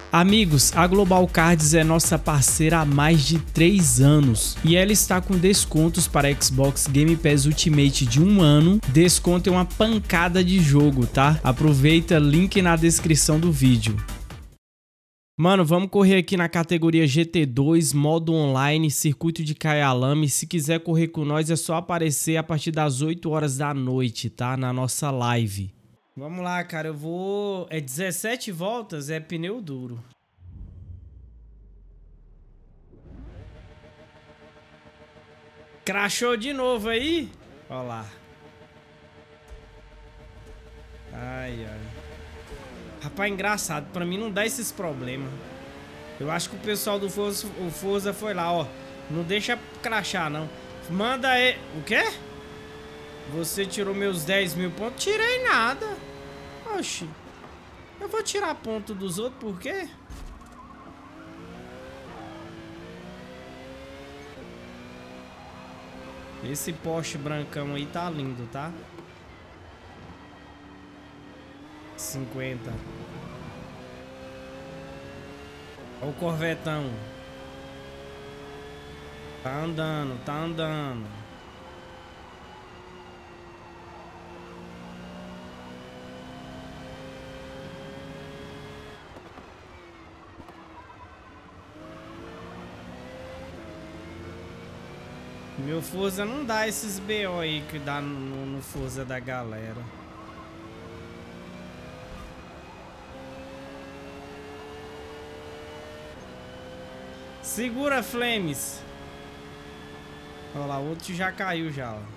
Amigos, a Global Cards é nossa parceira há mais de 3 anos e ela está com descontos para Xbox Game Pass Ultimate de 1 ano. Desconto é uma pancada de jogo, tá? Aproveita, link na descrição do vídeo. Mano, vamos correr aqui na categoria GT2, modo online, circuito de Kyalami. Se quiser correr com nós é só aparecer a partir das 8 horas da noite, tá? Na nossa live. Vamos lá, cara, eu vou... É 17 voltas, é pneu duro. Crashou de novo aí? Ó lá. Ai, ai. Rapaz, engraçado, pra mim não dá esses problemas. Eu acho que o pessoal do Forza foi lá, ó. Não deixa crashar, não. Manda aí... O quê? Você tirou meus 10 mil pontos? Tirei nada. Oxi. Eu vou tirar ponto dos outros, por quê? Esse Porsche brancão aí tá lindo, tá? 50. Olha o Corvetão. Tá andando, tá andando. Meu Forza não dá esses BO aí que dá no Forza da galera. Segura, Flames. Olha lá, o outro já caiu já, ó.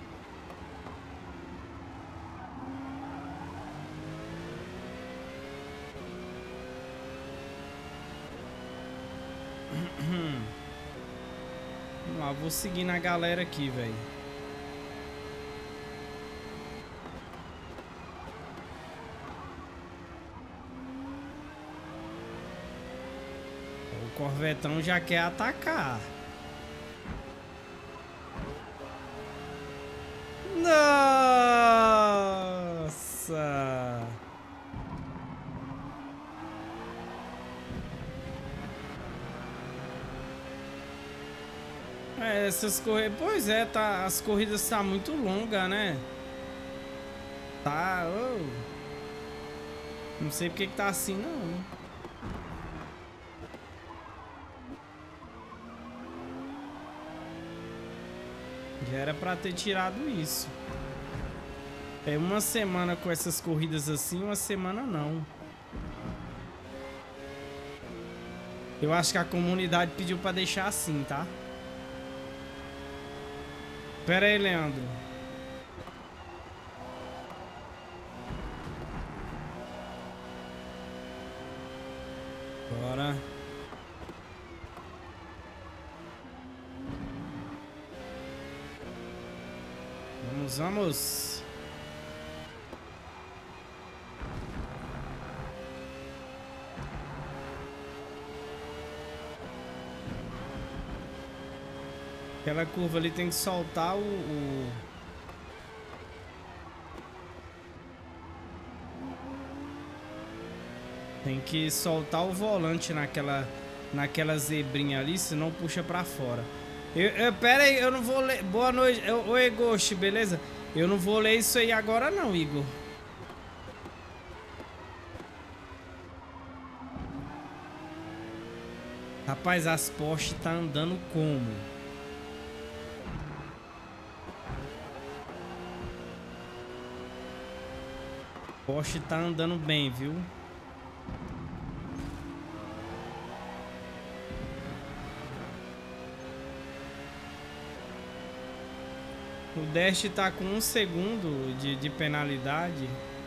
Vamos lá, vou seguir na galera aqui, velho. O Corvetão já quer atacar. Nossa! É, essas corridas... Pois é, tá... As corridas tá muito longas, né? Tá... Oh. Não sei porque que tá assim, não. Já era pra ter tirado isso. É uma semana com essas corridas assim, uma semana não. Eu acho que a comunidade pediu pra deixar assim, tá? Pera aí, Leandro. Bora. Vamos, vamos. Aquela curva ali tem que soltar Tem que soltar o volante naquela zebrinha ali, senão puxa pra fora. Pera aí, eu não vou ler... Boa noite. Oi, Ghost, beleza? Eu não vou ler isso aí agora não, Igor. Rapaz, as Porsche tá andando como? Porsche tá andando bem, viu? O Dash tá com 1 segundo de penalidade.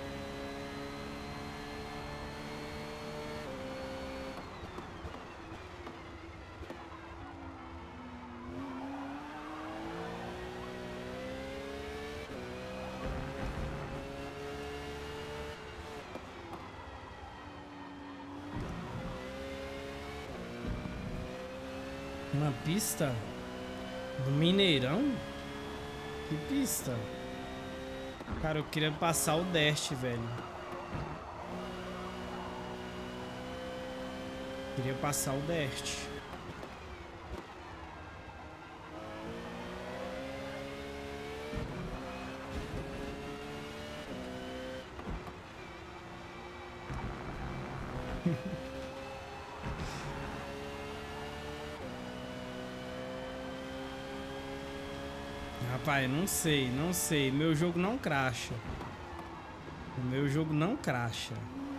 Uma pista do Mineirão? Que pista? Cara, eu queria passar o Dash, velho. Queria passar o Dert. Rapaz, não sei. Meu jogo não crasha. O meu jogo não crasha.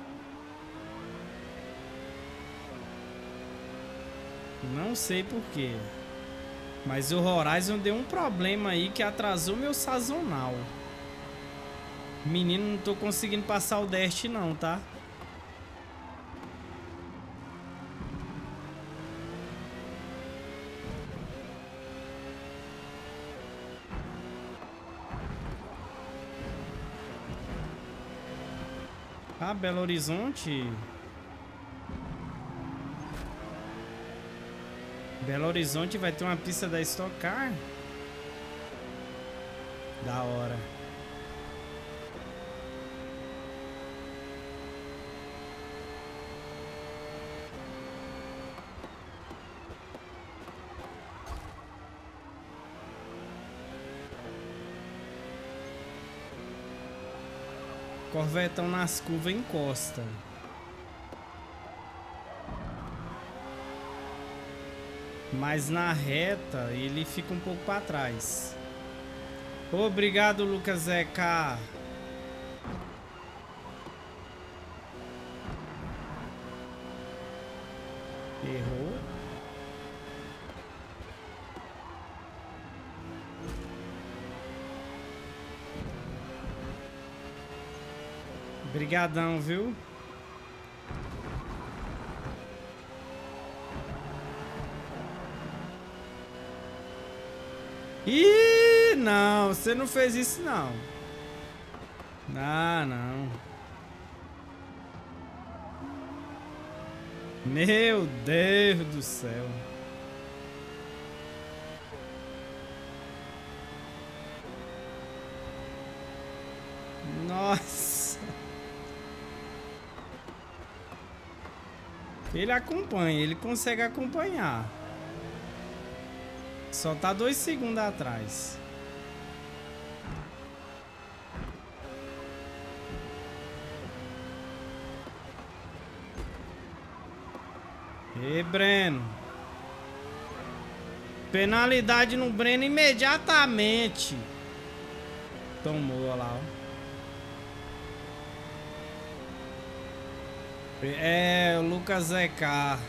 Não sei por quê. Mas o Horizon deu um problema aí que atrasou meu sazonal. Menino, não tô conseguindo passar o Dest não, tá? Ah, Belo Horizonte. Belo Horizonte vai ter uma pista da Stock Car. Da hora. Corvetão nas curvas encosta. Mas na reta ele fica um pouco para trás. Obrigado, Lucas Zeca. Errou. Brigadão, viu? Ih, não, você não fez isso não. Ah, não. Meu Deus do céu. Nossa. Ele acompanha, ele consegue acompanhar. Só tá 2 segundos atrás. E Breno. Penalidade no Breno imediatamente. Tomou, olha lá, ó. É, o Lucas Zeca.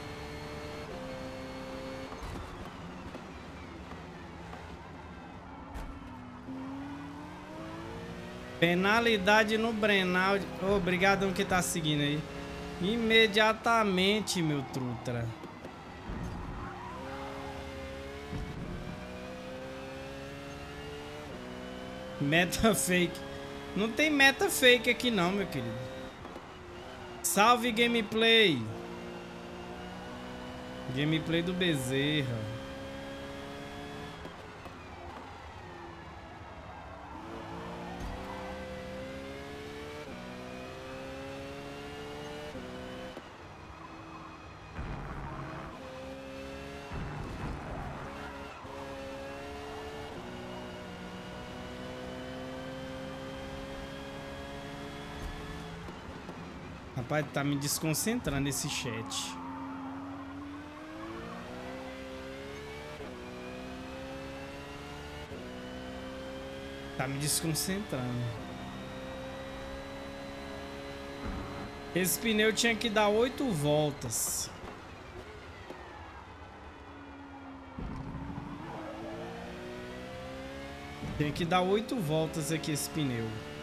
Penalidade no Brenal. Obrigadão que tá seguindo aí. Imediatamente, meu trutra. Meta fake. Não tem meta fake aqui não, meu querido. Salve gameplay. Gameplay do Bezerra. Rapaz, tá me desconcentrando esse chat. Tá me desconcentrando. Esse pneu tinha que dar 8 voltas. Tem que dar 8 voltas aqui esse pneu.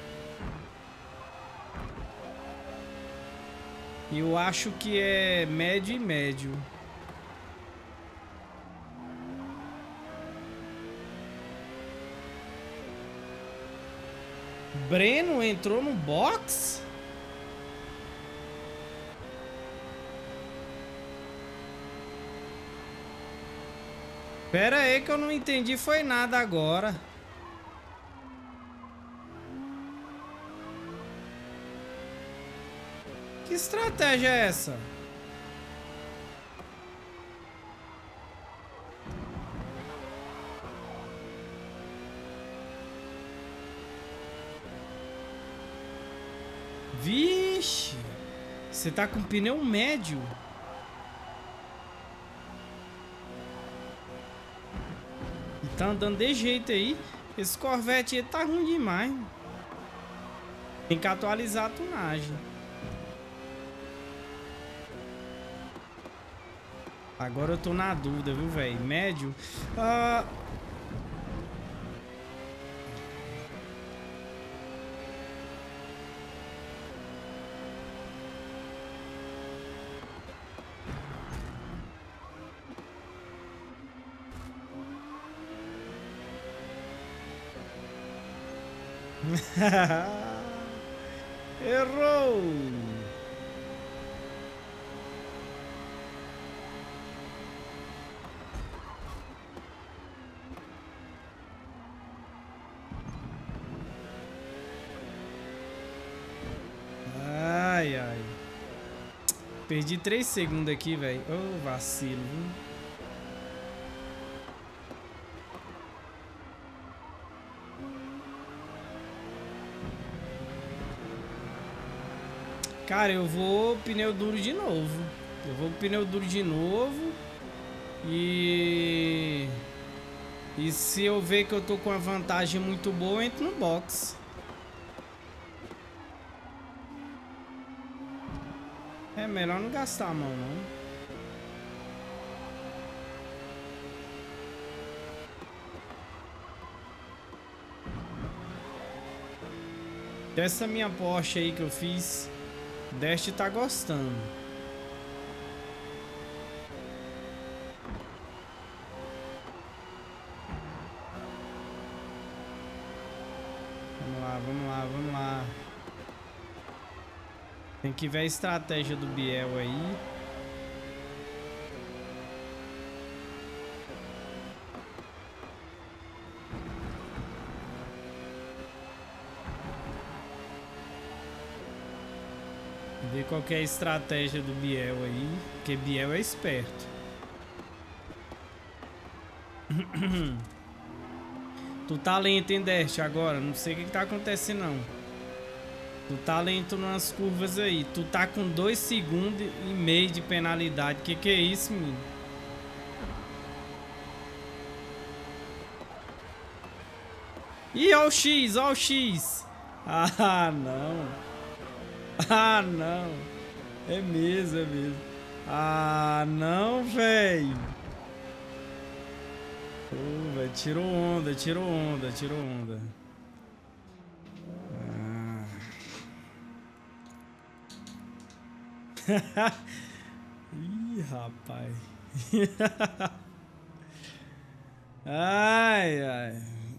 Eu acho que é médio e médio. Breno entrou no box? Pera aí que eu não entendi foi nada agora. Que estratégia é essa? Você tá com pneu médio. E tá andando de jeito aí. Esse Corvette aí tá ruim demais. Tem que atualizar a tunagem. Agora eu tô na dúvida, viu, velho? Médio. Errou! Ai, ai. Perdi 3 segundos aqui, velho. Ô, vacilo, viu? Cara, eu vou pneu duro de novo. Eu vou pneu duro de novo. E se eu ver que eu tô com uma vantagem muito boa, eu entro no box. É melhor não gastar a mão, não. Dessa minha Porsche aí que eu fiz, o Dest tá gostando. Vamos lá, vamos lá, vamos lá. Tem que ver a estratégia do Biel aí. Ver qual que é a estratégia do Biel aí. Porque Biel é esperto. Tu tá lento, hein, Dest, agora? Não sei o que tá acontecendo, não. Tu tá lento nas curvas aí. Tu tá com 2 segundos e meio de penalidade. Que é isso, menino? Ih, ó o X, ó o X. Ah, não. Ah, não. É mesmo, é mesmo. Ah, não, velho. Pô, velho, tirou onda, tirou onda, tirou onda. Ih, rapaz. Ai, ai.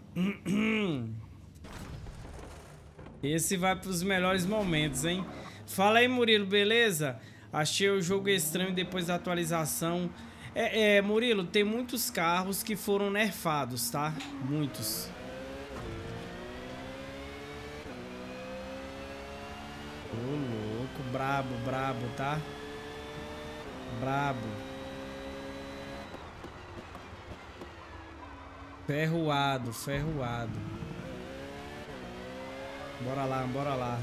Esse vai pros melhores momentos, hein? Fala aí, Murilo, beleza? Achei o jogo estranho depois da atualização. Murilo, tem muitos carros que foram nerfados, tá? Muitos. Ô, louco, brabo, brabo, tá? Brabo. Ferroado, ferroado. Bora lá, bora lá.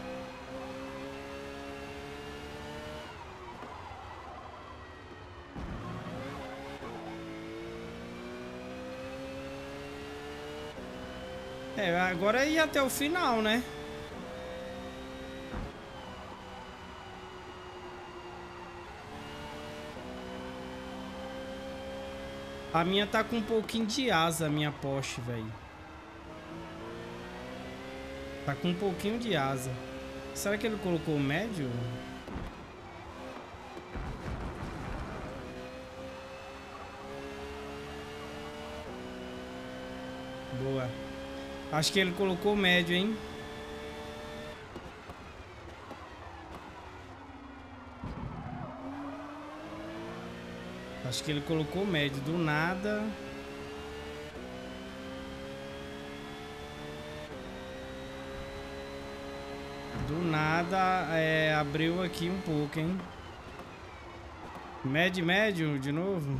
Agora é ir até o final, né? A minha tá com um pouquinho de asa, a minha Porsche, velho. Tá com um pouquinho de asa. Será que ele colocou médio? Boa. Acho que ele colocou médio, hein? Acho que ele colocou médio. Do nada. Do nada, abriu aqui um pouco, hein? Médio, médio, de novo.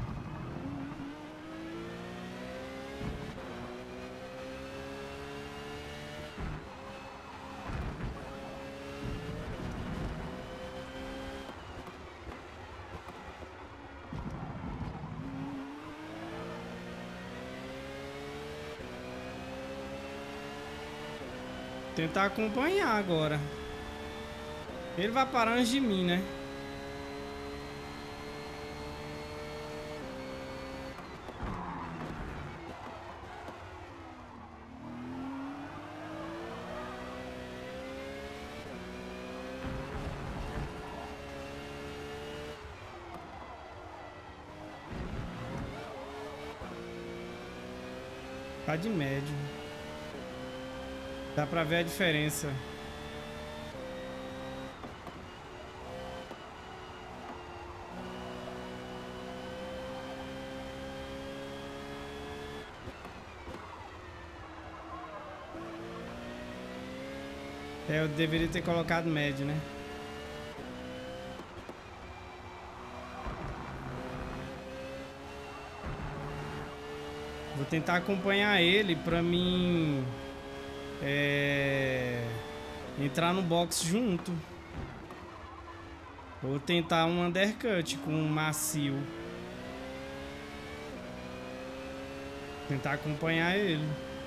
Tentar acompanhar agora. Ele vai parar antes de mim, né? Tá de médio. Dá pra ver a diferença. Eu deveria ter colocado médio, né? Vou tentar acompanhar ele pra mim entrar no box junto. Vou tentar um undercut com um macio. Tentar acompanhar ele.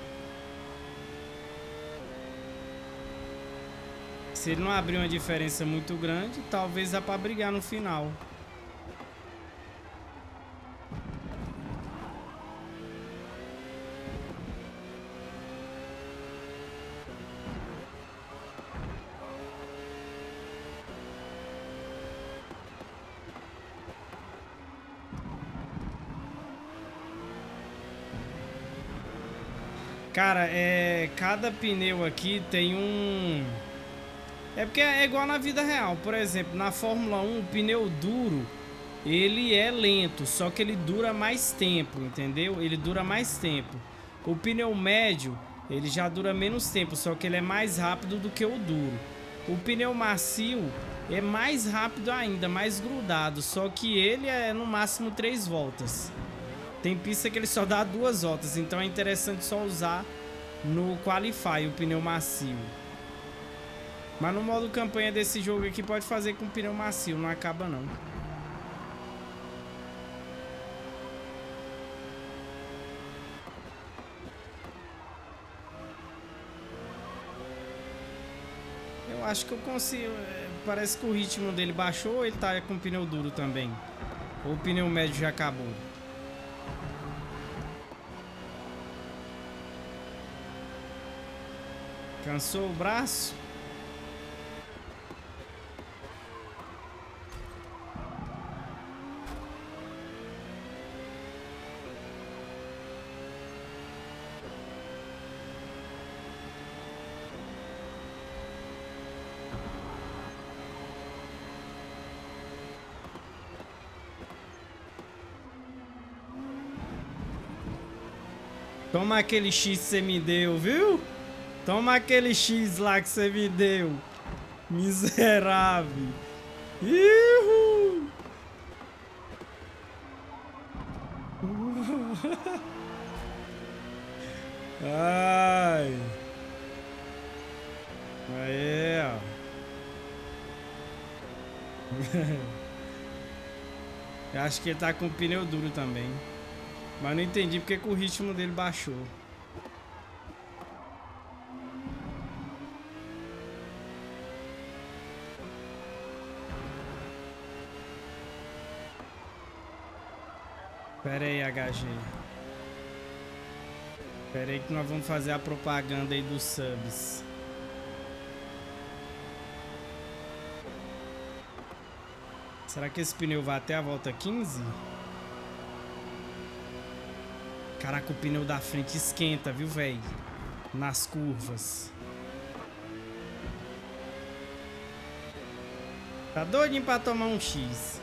Se ele não abrir uma diferença muito grande, talvez dá pra brigar no final. Cara, cada pneu aqui tem um... É porque é igual na vida real. Por exemplo, na Fórmula 1, o pneu duro, ele é lento, só que ele dura mais tempo, entendeu? Ele dura mais tempo. O pneu médio, ele já dura menos tempo, só que ele é mais rápido do que o duro. O pneu macio é mais rápido ainda, mais grudado, só que ele é no máximo 3 voltas. Tem pista que ele só dá 2 voltas, então é interessante só usar no Qualify o pneu macio. Mas no modo campanha desse jogo aqui pode fazer com pneu macio, não acaba não. Eu acho que eu consigo... Parece que o ritmo dele baixou ou ele tá com pneu duro também? Ou o pneu médio já acabou? Cansou o braço? Toma aquele X que você me deu, viu? Toma aquele X lá que você me deu. Miserável. Ihu! Ai. Aí, ó. Eu acho que ele tá com pneu duro também. Mas não entendi porque que o ritmo dele baixou. Pera aí, HG. Pera aí que nós vamos fazer a propaganda aí dos subs. Será que esse pneu vai até a volta 15? Caraca, o pneu da frente esquenta, viu, velho? Nas curvas. Tá doidinho pra tomar um X.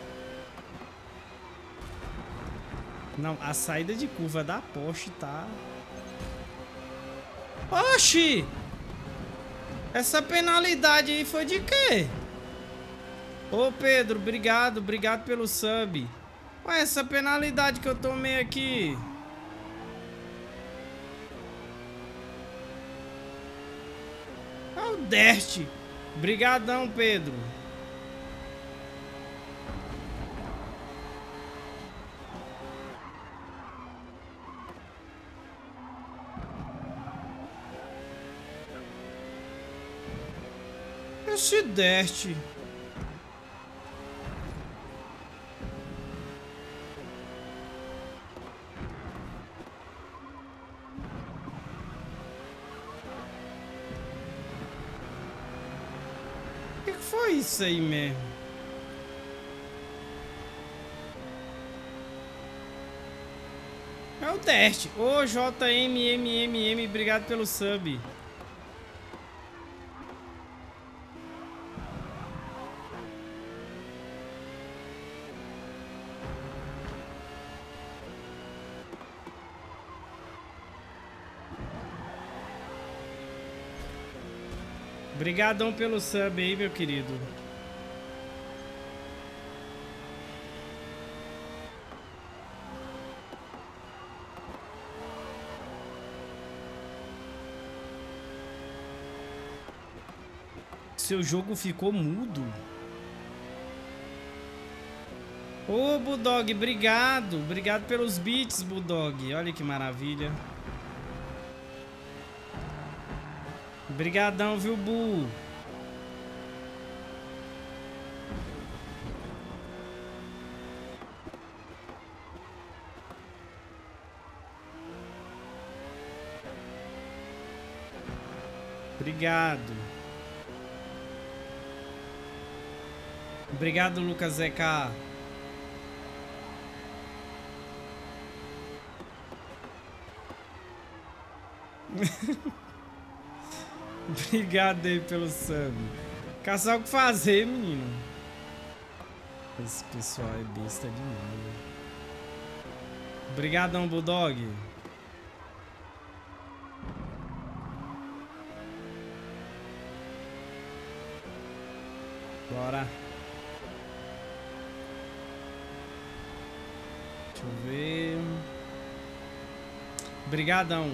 Não, a saída de curva da Porsche tá... Oxi! Essa penalidade aí foi de quê? Ô, Pedro, obrigado pelo sub. Ué, essa penalidade que eu tomei aqui... Deste. Brigadão, Pedro. Esse Dest. O que foi isso aí mesmo? É o Dest. Ô, JMMMM, obrigado pelo sub. Obrigadão pelo sub aí, meu querido. Seu jogo ficou mudo. Ô, Bulldog, obrigado. Obrigado pelos beats, Bulldog. Olha que maravilha. Obrigadão, viu, Bu? Obrigado. Obrigado, Lucas ZK. Obrigado aí pelo sub. Caçar o que fazer, menino. Esse pessoal é besta demais. Obrigadão, Bulldog. Bora. Deixa eu ver. Obrigadão.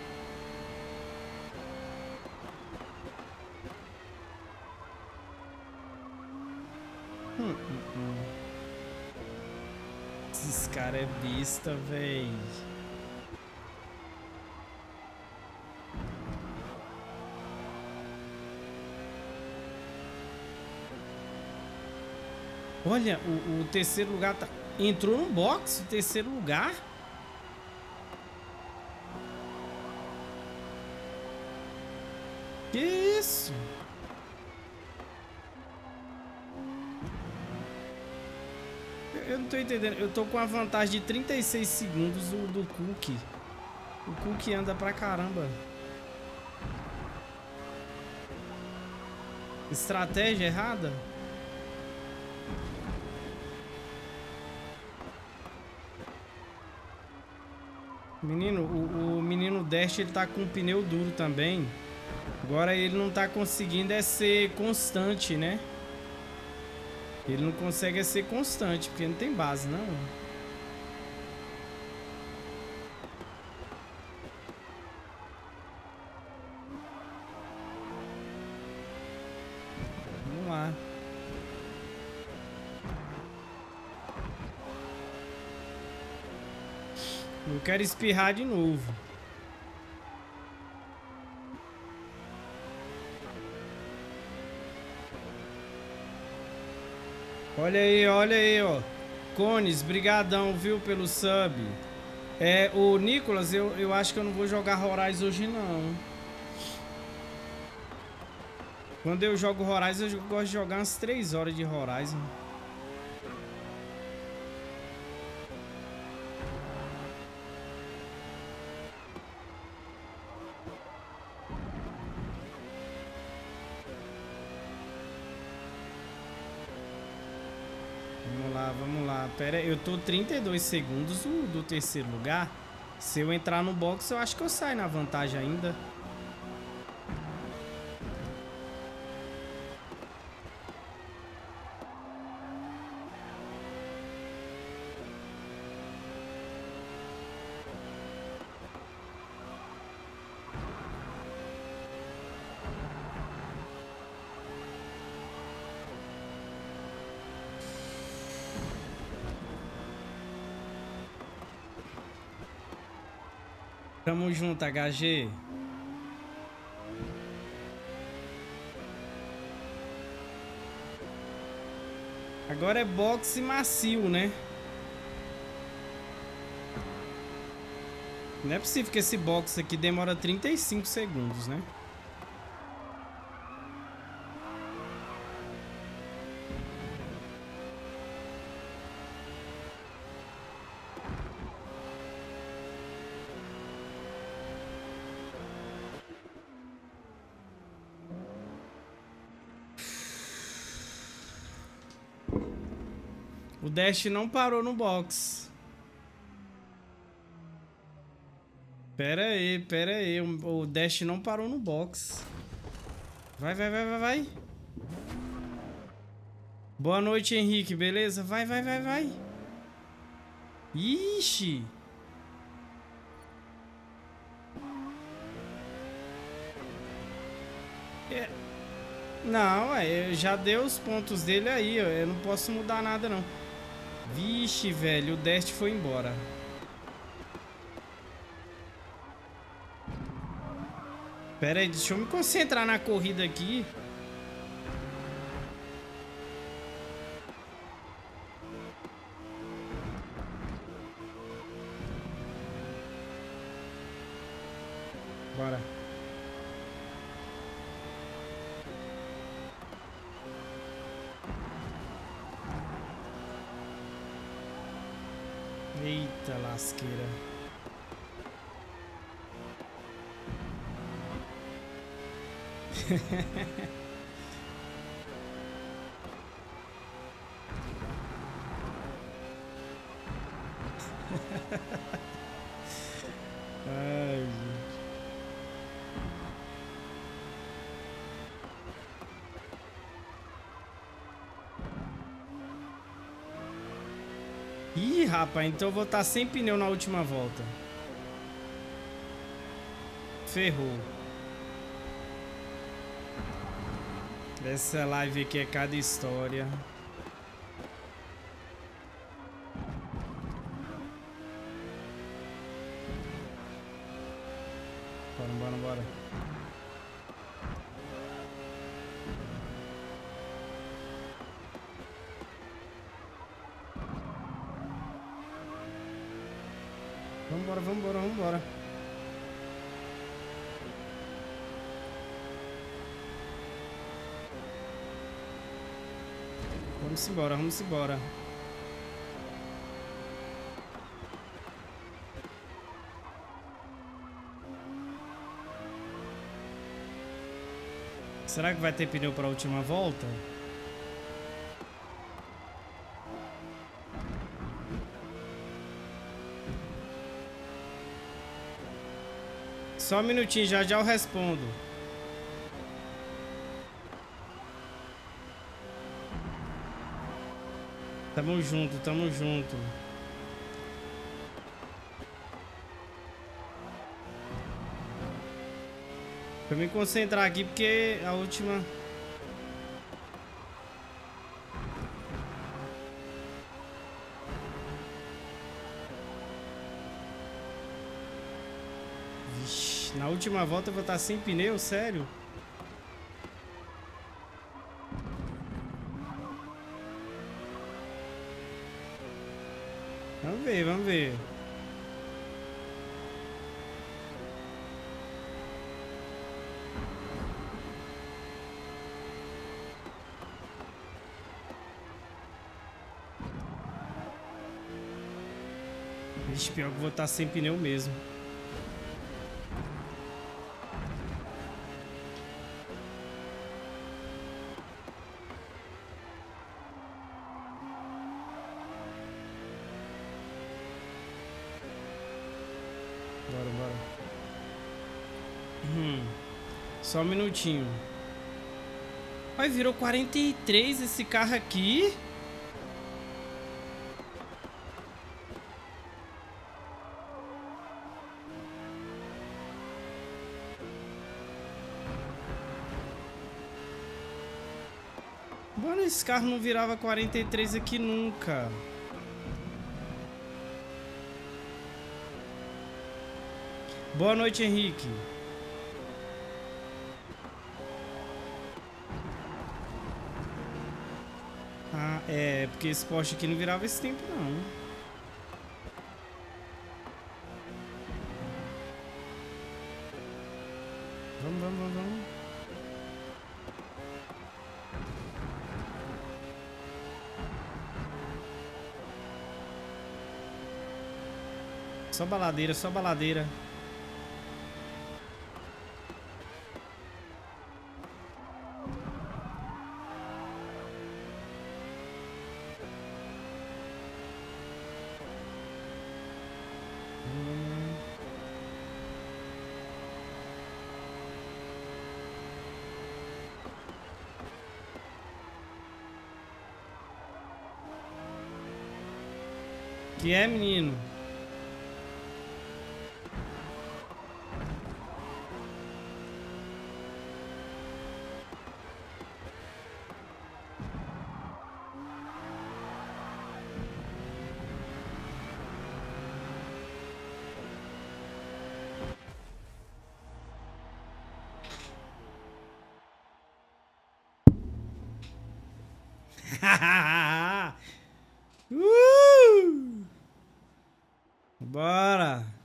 Esses caras é besta, véi. Olha, o terceiro lugar tá... Entrou no box, o terceiro lugar. Que isso? Eu não tô entendendo. Eu tô com a vantagem de 36 segundos do Cook. O Cook anda pra caramba. Estratégia errada? Menino, o menino Dash, ele tá com um pneu duro também. Agora ele não tá conseguindo ser constante, né? Ele não consegue ser constante, porque não tem base, não. Vamos lá. Eu quero espirrar de novo. Olha aí, ó. Cones, brigadão, viu, pelo sub. O Nicolas, eu acho que eu não vou jogar Horizon hoje, não. Quando eu jogo Horizon, eu gosto de jogar umas 3 horas de Horizon. Vamos lá. Pera aí, eu tô 32 segundos do terceiro lugar. Se eu entrar no box, eu acho que eu saio na vantagem ainda. Tamo junto, HG. Agora é boxe macio, né? Não é possível que esse boxe aqui demora 35 segundos, né? O Dash não parou no box. Pera aí. O Dash não parou no box. Vai. Boa noite, Henrique. Beleza? Vai. Ixi. Não, já deu os pontos dele aí. Eu não posso mudar nada, não. Vixe, velho. O Dash foi embora. Pera aí, deixa eu me concentrar na corrida aqui. Bora. Eita lasqueira. Ai, gente. Ih, rapaz, então eu vou estar sem pneu na última volta. Ferrou. Essa live aqui é cada história. Bora. Vambora. Vamos embora. Será que vai ter pneu para a última volta? Só um minutinho, já eu respondo. Tamo junto. Pra me concentrar aqui, porque a última... Vixe, na última volta eu vou estar sem pneu, sério? Vamos ver. Vixe, pior que eu vou estar sem pneu mesmo. Bora. Só um minutinho. Ai, virou 43 esse carro aqui. Mano, esse carro não virava 43 aqui nunca. Boa noite, Henrique. É, porque esse poste aqui não virava esse tempo, não. Vamos, vamos, vamos, vamos. Só baladeira, só baladeira. Que é, menino? Bora!